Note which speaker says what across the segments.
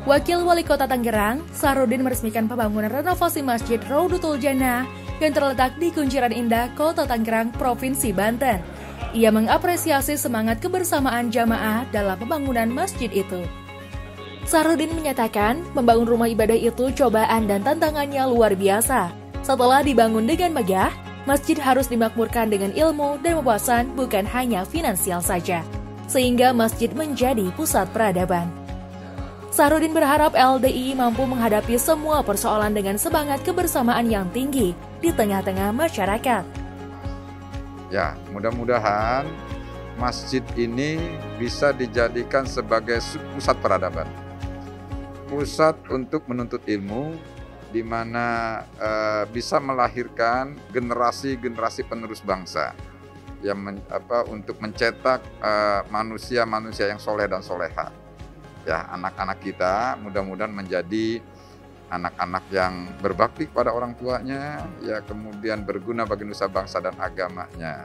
Speaker 1: Wakil Wali Kota Tangerang, Sahrudin meresmikan pembangunan renovasi Masjid Raudatul Jannah yang terletak di Kunciran Indah, Kota Tangerang, Provinsi Banten. Ia mengapresiasi semangat kebersamaan jamaah dalam pembangunan masjid itu. Sahrudin menyatakan, membangun rumah ibadah itu cobaan dan tantangannya luar biasa. Setelah dibangun dengan megah, masjid harus dimakmurkan dengan ilmu dan wawasan, bukan hanya finansial saja, sehingga masjid menjadi pusat peradaban. Sahrudin berharap LDII mampu menghadapi semua persoalan dengan semangat kebersamaan yang tinggi di tengah-tengah masyarakat.
Speaker 2: Ya, mudah-mudahan masjid ini bisa dijadikan sebagai pusat peradaban. Pusat untuk menuntut ilmu, di mana bisa melahirkan generasi-generasi penerus bangsa yang untuk mencetak manusia-manusia yang soleh dan soleha. Ya, anak-anak kita mudah-mudahan menjadi anak-anak yang berbakti kepada orang tuanya, ya kemudian berguna bagi nusa bangsa dan agamanya.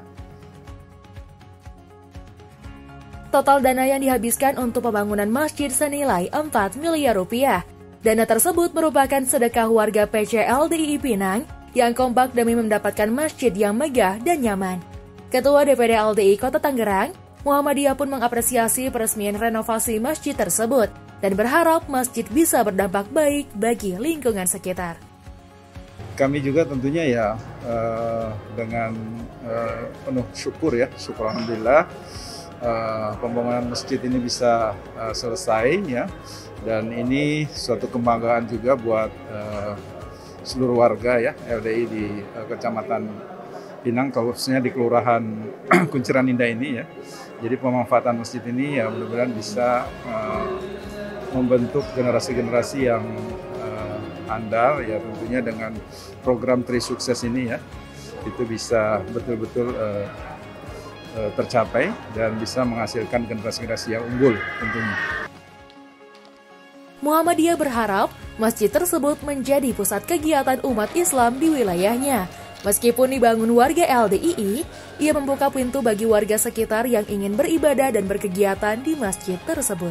Speaker 1: Total dana yang dihabiskan untuk pembangunan masjid senilai 4 miliar rupiah. Dana tersebut merupakan sedekah warga PC LDII Pinang yang kompak demi mendapatkan masjid yang megah dan nyaman. Ketua DPD LDII Kota Tangerang, Muhammadiyah pun mengapresiasi peresmian renovasi masjid tersebut dan berharap masjid bisa berdampak baik bagi lingkungan sekitar.
Speaker 3: Kami juga tentunya ya dengan penuh syukur alhamdulillah pembangunan masjid ini bisa selesai ya, dan ini suatu kebanggaan juga buat seluruh warga ya LDII di Kecamatan Pinang, khususnya di Kelurahan Kunciran Indah ini ya. Jadi pemanfaatan masjid ini ya mudah-mudahan bisa membentuk generasi-generasi yang andal ya, tentunya dengan program Tri Sukses ini ya, itu bisa betul-betul tercapai dan bisa menghasilkan generasi-generasi yang unggul tentunya.
Speaker 1: Muhammadiyah berharap masjid tersebut menjadi pusat kegiatan umat Islam di wilayahnya. Meskipun dibangun warga LDII, ia membuka pintu bagi warga sekitar yang ingin beribadah dan berkegiatan di masjid tersebut.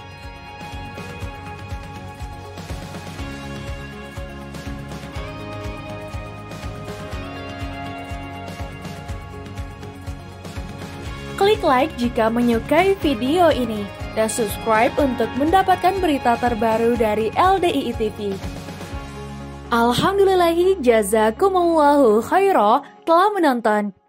Speaker 1: Klik like jika menyukai video ini, dan subscribe untuk mendapatkan berita terbaru dari LDII TV. Alhamdulillahi jazakumullahu khairah telah menonton.